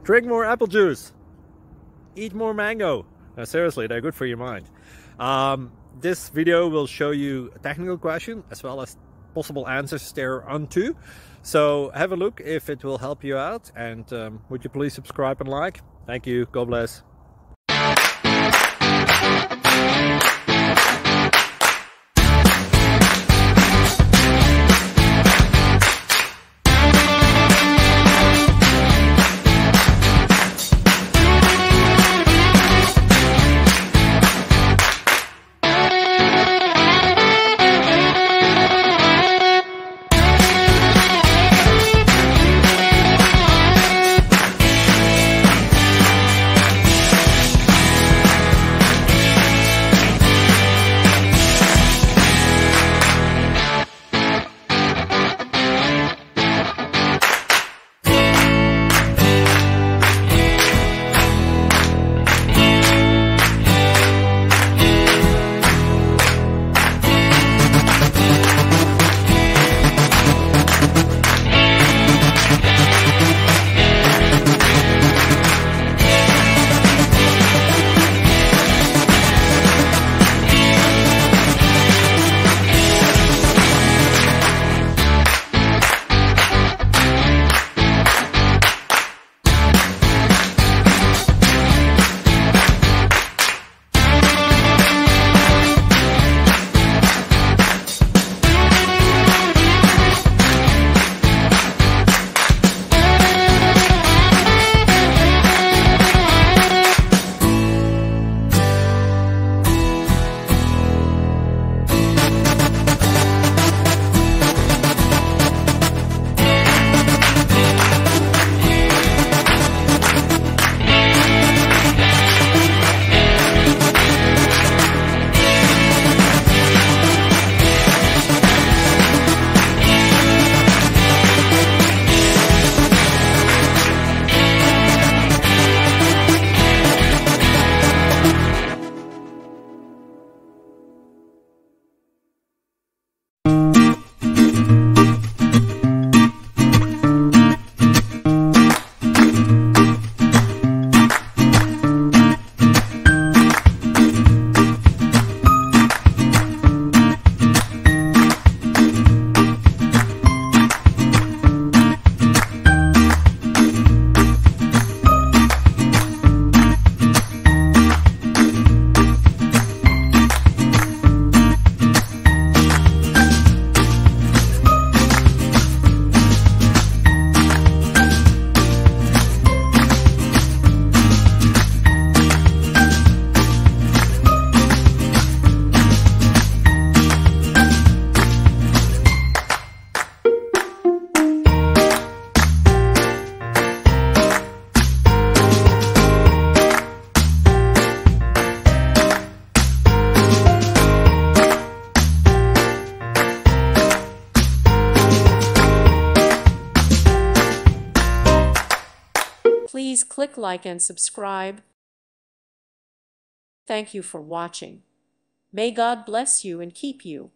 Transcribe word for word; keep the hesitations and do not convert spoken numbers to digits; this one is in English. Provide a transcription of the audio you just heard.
Drink more apple juice. Eat more mango. No, seriously, they're good for your mind. Um, this video will show you a technical question as well as possible answers thereunto. So have a look if it will help you out, and um, would you please subscribe and like? Thank you. God bless. Please click like and subscribe. Thank you for watching. May God bless you and keep you.